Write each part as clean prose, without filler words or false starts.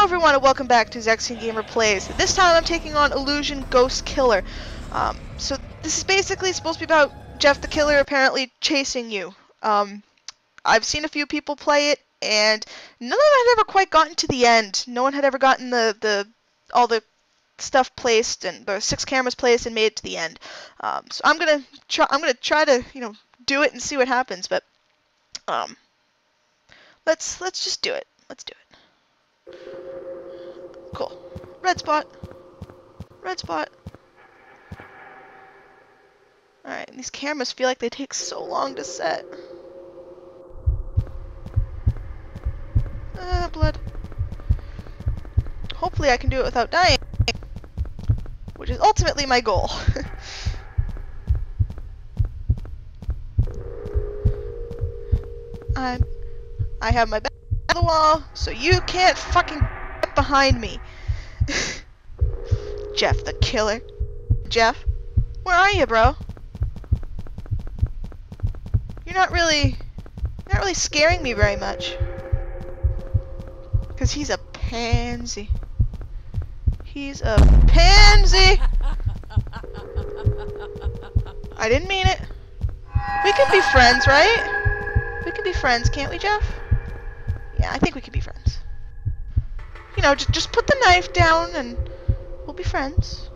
everyone, and welcome back to ZexionGamer Plays. This time I'm taking on Illusion Ghost Killer. So this is basically supposed to be about Jeff the Killer apparently chasing you. I've seen a few people play it, and none of them had ever quite gotten to the end. No one had ever gotten all the stuff placed and the 6 cameras placed and made it to the end. So I'm gonna try to do it and see what happens. But let's just do it. Let's do it. Cool. Red spot. Red spot. Alright, these cameras feel like they take so long to set. Blood. Hopefully I can do it without dying, which is ultimately my goal. I have my back to the wall, so you can't fucking get behind me. Jeff the Killer. Jeff? Where are you, bro? You're not really scaring me very much. Cause he's a pansy. He's a pansy! I didn't mean it. We can be friends, right? We can be friends, can't we, Jeff? Yeah, I think we can be friends. You know, just put the knife down and we'll be friends.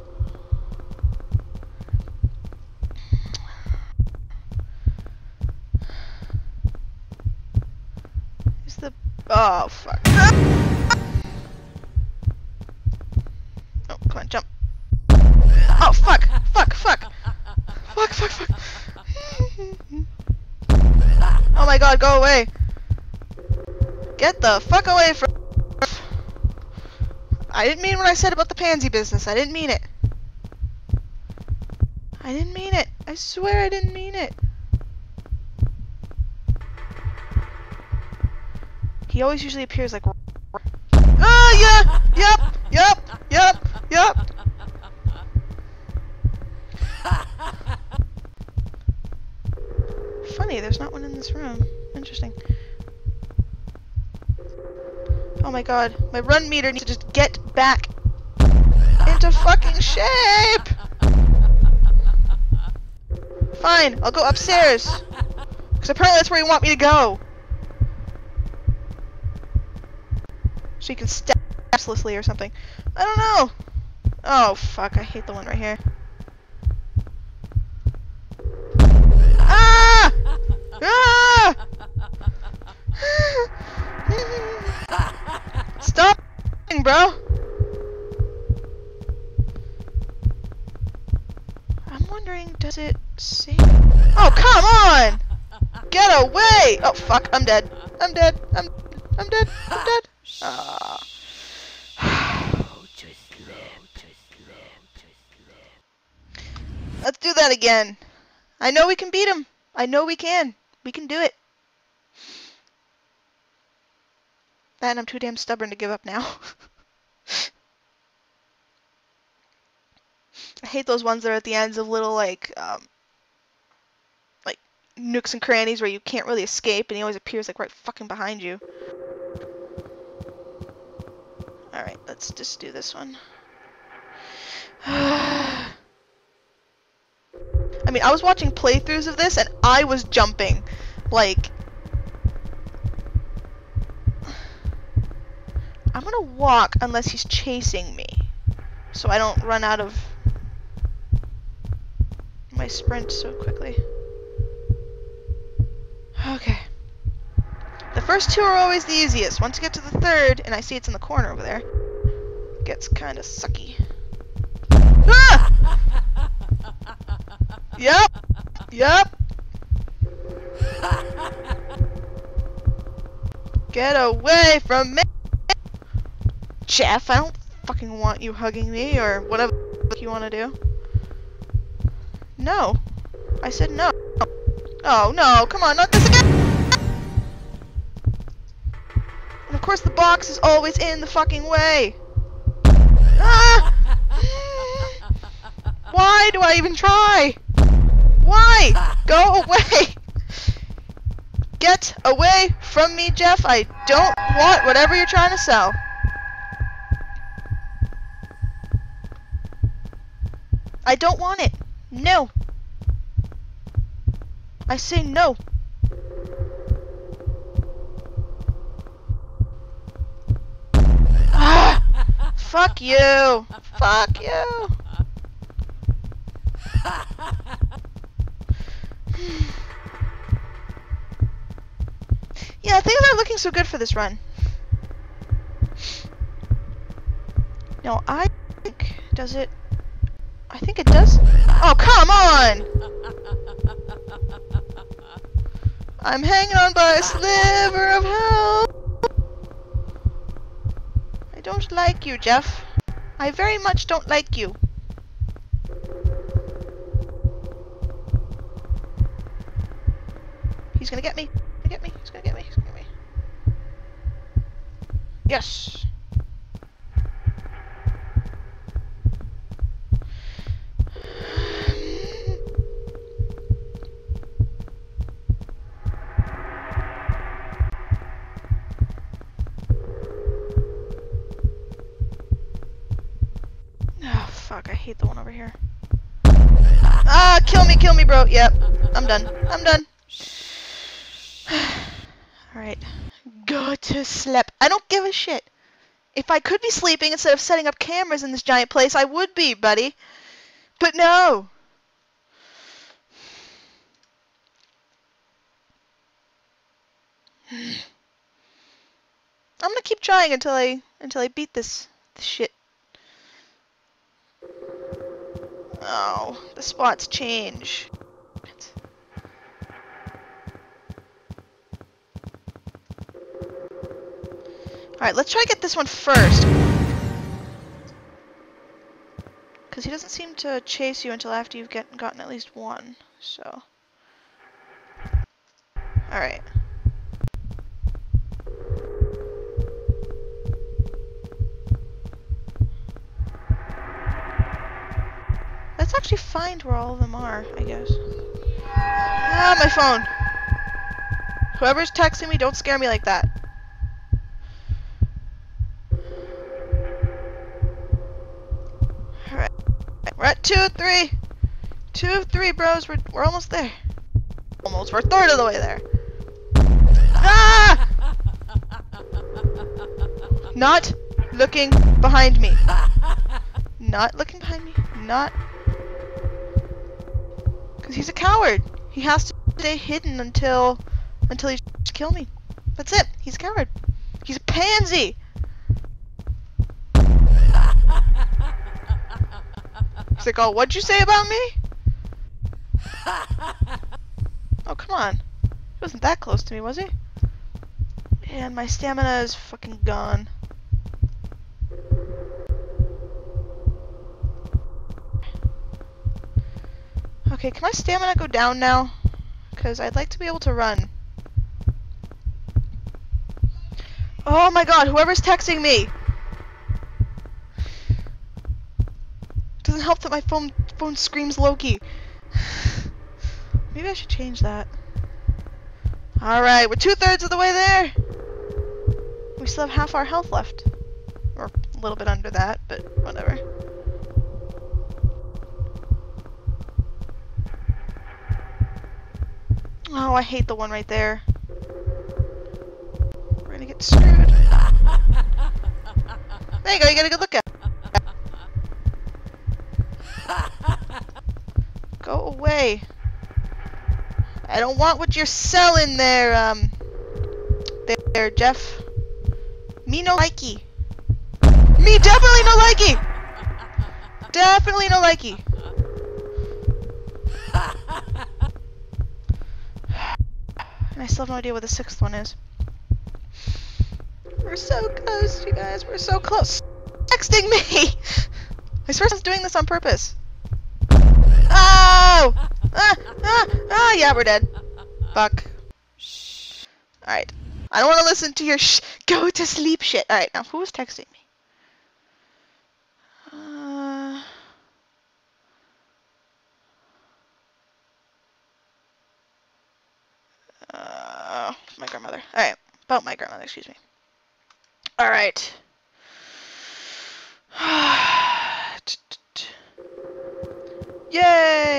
Is the... Oh, fuck. Oh, come on, jump. Oh, fuck! Fuck, fuck! Fuck, fuck, fuck! Oh my god, go away! Get the fuck away from... I didn't mean what I said about the pansy business. I didn't mean it. I didn't mean it. I swear I didn't mean it. He always usually appears like... Ah, yeah! Yep! Funny, there's not one in this room. Interesting. Oh my god, my run meter needs to just get back into fucking shape! Fine, I'll go upstairs. Because apparently that's where you want me to go. So you can stab mercilessly or something. I don't know. Oh fuck, I hate the one right here. Ah! Ah! Stop, bro! I'm wondering, does it save? Oh, come on! Get away! Oh, fuck, I'm dead. I'm dead. I'm dead. I'm dead. Ah. Let's do that again. I know we can beat him. I know we can. We can do it. And I'm too damn stubborn to give up now. I hate those ones that are at the ends of little, like nooks and crannies where you can't really escape and he always appears, like, right fucking behind you. Alright, let's just do this one. I mean, I was watching playthroughs of this and I was jumping. Like... I'm gonna walk unless he's chasing me, so I don't run out of my sprint so quickly. Okay. The first 2 are always the easiest. Once you get to the 3rd, and I see it's in the corner over there, it gets kind of sucky. Ah! Yep. Get away from me! Jeff, I don't fucking want you hugging me or whatever you want to do. No. I said no. Oh, no. Come on, not this again! And of course the box is always in the fucking way. Ah! Why do I even try? Why? Go away! Get away from me, Jeff. I don't want whatever you're trying to sell. I don't want it. No. I say no. Ah! Fuck you. Fuck you. Yeah, things aren't looking so good for this run. No, I think... Does it... I think it does... Oh, come on! I'm hanging on by a sliver of hope. I don't like you, Jeff. I very much don't like you. He's gonna get me. He's gonna get me. He's gonna get me. He's gonna get me. Yes! Oh, fuck. I hate the one over here. Ah, kill me, bro. Yep. I'm done. I'm done. Alright. Go to sleep. I don't give a shit. If I could be sleeping instead of setting up cameras in this giant place, I would be, buddy. But no. I'm gonna keep trying until I beat this shit. Oh, the spots change. Alright, let's try to get this one first. Because he doesn't seem to chase you until after you've gotten at least one, so... Alright. Let's actually find where all of them are, I guess. Ah, my phone! Whoever's texting me, don't scare me like that. Alright. We're at 2 of 3! 2 of 3, bros! We're almost there. Almost. We're a third of the way there. Ah! Not looking behind me. Not looking behind me. Not... Because he's a coward. He has to stay hidden until he kills me. That's it. He's a coward. He's a pansy. He's like, oh, what'd you say about me? Oh, come on. He wasn't that close to me, was he? Man, my stamina is fucking gone. Okay, can my stamina go down now? Because I'd like to be able to run. Oh my god, whoever's texting me! Doesn't help that my phone screams Loki. Maybe I should change that. Alright, we're 2/3 of the way there! We still have half our health left. Or a little bit under that, but whatever. Oh, I hate the one right there. We're gonna get screwed. There you go, you get a good look at it. Go away. I don't want what you're selling there, there, Jeff. Me no likey. Me definitely no likey! Definitely no likey. And I still have no idea what the 6th one is. We're so close, you guys. We're so close. Texting me! I swear I was doing this on purpose. Oh! Yeah, we're dead. Fuck. Alright. I don't want to listen to your go to sleep shit. Alright, now who was texting me? My grandmother. Alright. About my grandmother, excuse me. Alright.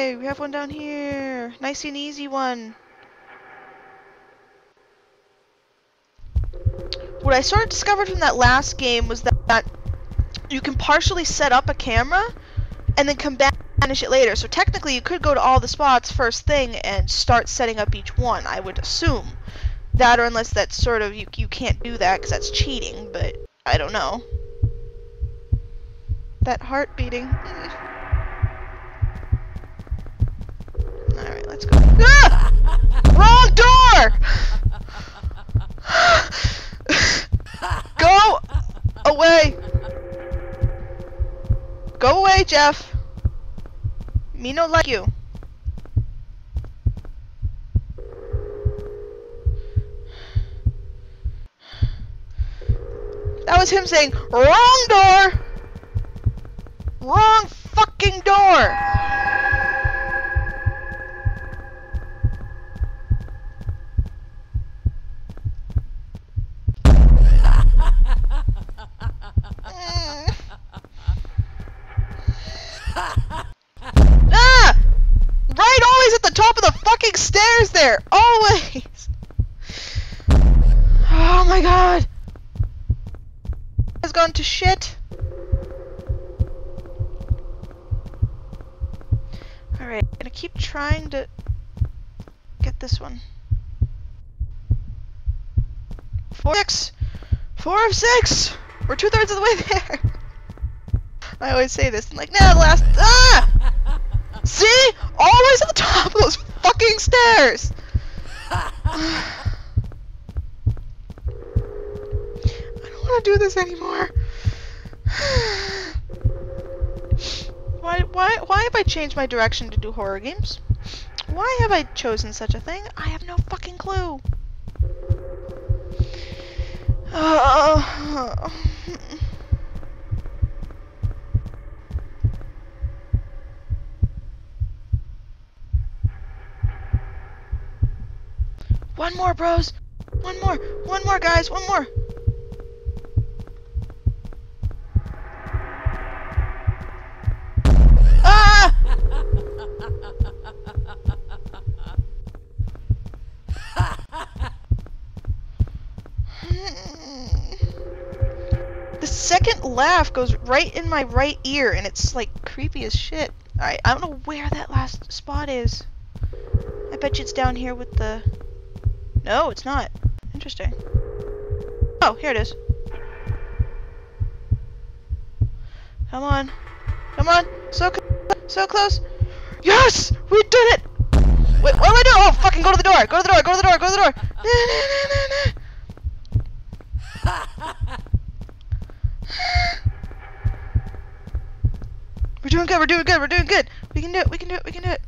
Yay! We have one down here. Nice and easy one. What I sort of discovered from that last game was that you can partially set up a camera and then come back and vanish it later. So technically you could go to all the spots first thing and start setting up each one, I would assume. That, or unless that's sort of, you can't do that because that's cheating, but I don't know. That heart beating. Alright, let's go. Ah! Wrong door! Go away! Go away, Jeff! Me no like you. That was him saying, wrong door! Wrong fucking door! Ah! Right, always at the top of the fucking stairs there! Always! Oh my god! Has gone to shit. Alright, I'm gonna keep trying to get this one. 4 of 6! 4 of 6! We're 2/3 of the way there! I always say this, and like, nah, the last. Ah! See? Always at the top of those fucking stairs! I don't want to do this anymore. Why have I changed my direction to do horror games? Why have I chosen such a thing? I have no fucking clue. One more, bros. One more, guys. One more. Ah! The second laugh goes right in my right ear, and it's like creepy as shit. Alright, I don't know where that last spot is. I bet you it's down here with the... No, it's not. Interesting. Oh, here it is. Come on. Come on. So close. Yes! We did it! Wait, what do I do? Oh, fucking go to the door! Go to the door! Go to the door! Go to the door! We're doing good, we're doing good, we're doing good! We can do it, we can do it, we can do it!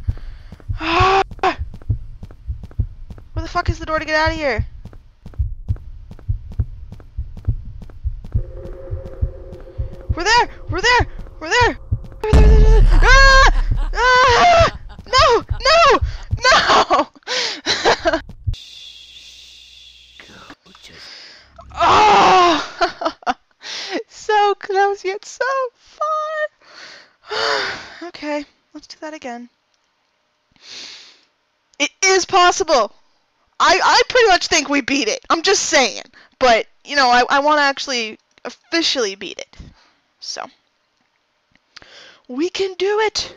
Where the fuck is the door to get out of here? We're there! We're there! We're there! We're there! Ah! Ah! No! No! No! Oh! So close yet so far! Okay, let's do that again. It is possible! I pretty much think we beat it. I'm just saying. But, you know, I want to actually officially beat it. So. We can do it!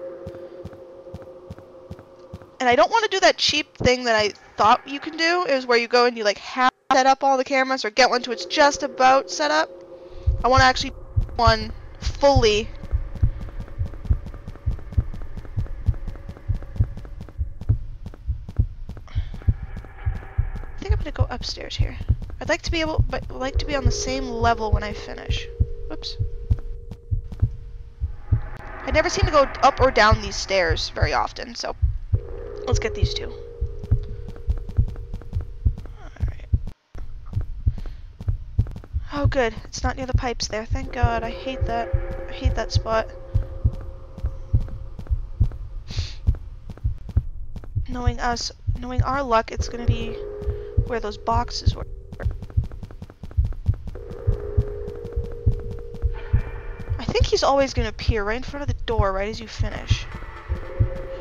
And I don't want to do that cheap thing that I thought you can do. It was where you go and you like half set up all the cameras or get one to it's just about set up. I want to actually do one fully. I think I'm gonna go upstairs here. I'd like to be able, but like to be on the same level when I finish. Whoops. I never seem to go up or down these stairs very often, so let's get these two. Alright. Oh good, it's not near the pipes there, thank God. I hate that. I hate that spot. Knowing us, knowing our luck, it's gonna be where those boxes were. I think he's always gonna appear right in front of the door right as you finish.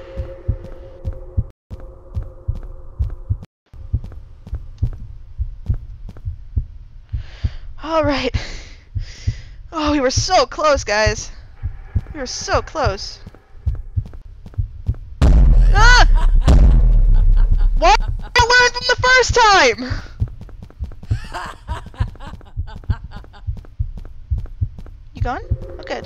Alright. Oh, we were so close, guys. We were so close. Ah! What? I learned from the first time! You gone? Oh, good.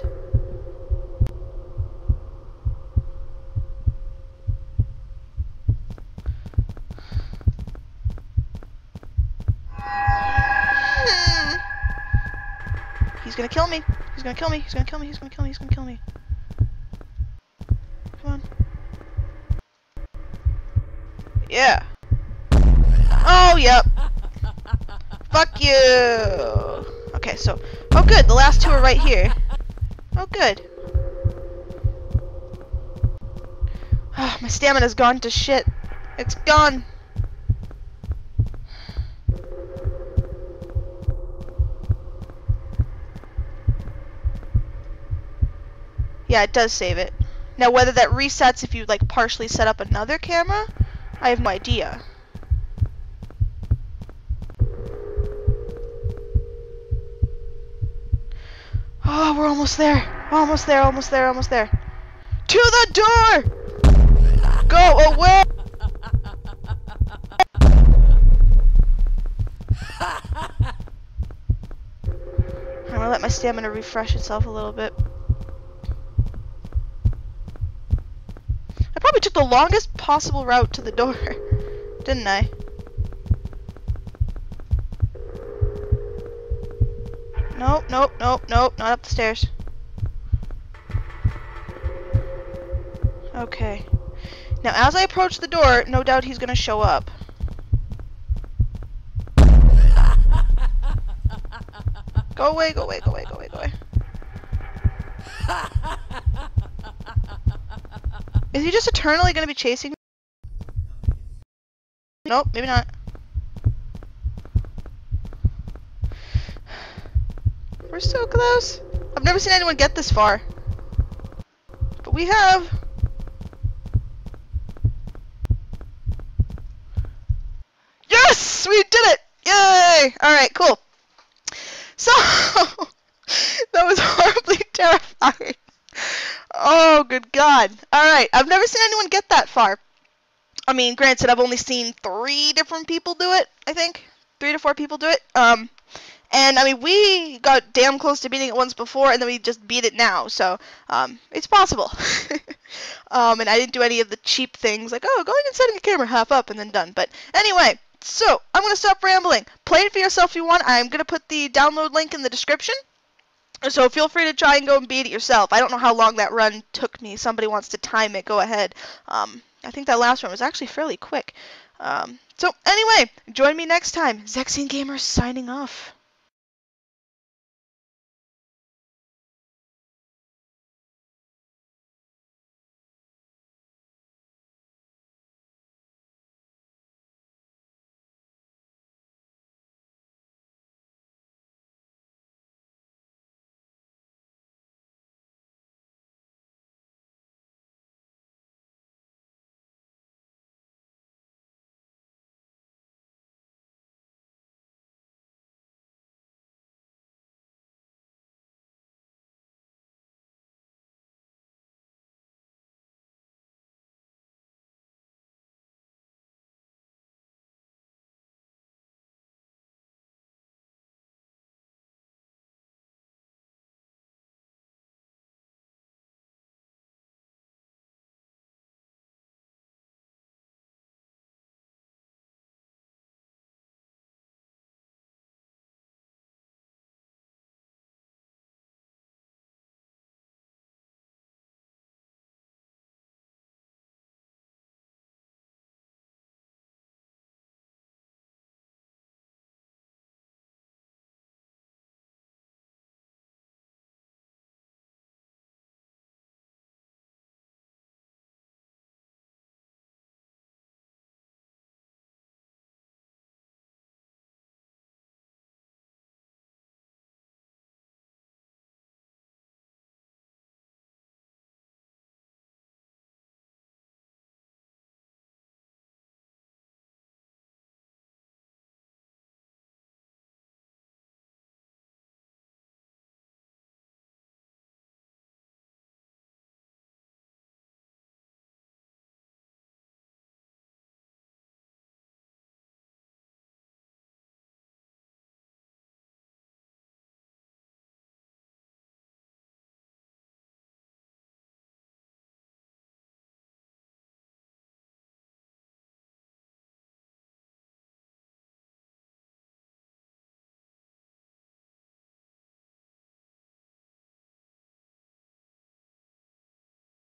He's gonna kill me. He's gonna kill me. He's gonna kill me. He's gonna kill me. He's gonna kill me. Come on. Yeah. Oh, yep. Fuck you. Okay, so. Oh, good. The last two are right here. Oh, good. Oh, my stamina's gone to shit. It's gone. Yeah, it does save it. Now, whether that resets if you, like, partially set up another camera, I have no idea. Oh, we're almost there. Almost there, almost there, almost there. To the door! Go away! I'm gonna let my stamina refresh itself a little bit. I probably took the longest possible route to the door, didn't I? Nope, nope, nope, nope, not up the stairs. Okay. Now, as I approach the door, no doubt he's gonna show up. Go away, go away, go away, go away, go away. Is he just eternally gonna be chasing me? Nope, maybe not. We're so close. I've never seen anyone get this far. But we have. Yes! We did it! Yay! Alright, cool. So, that was horribly terrifying. Oh, good God. Alright, I've never seen anyone get that far. I mean, granted, I've only seen 3 different people do it, I think. 3 to 4 people do it. And, I mean, we got damn close to beating it once before, and then we just beat it now. So, it's possible. And I didn't do any of the cheap things, like, oh, going and setting a camera half up and then done. But, anyway, so, I'm going to stop rambling. Play it for yourself if you want. I'm going to put the download link in the description. So feel free to try and go and beat it yourself. I don't know how long that run took me. Somebody wants to time it, go ahead. I think that last one was actually fairly quick. So anyway, join me next time. ZexionGamer signing off.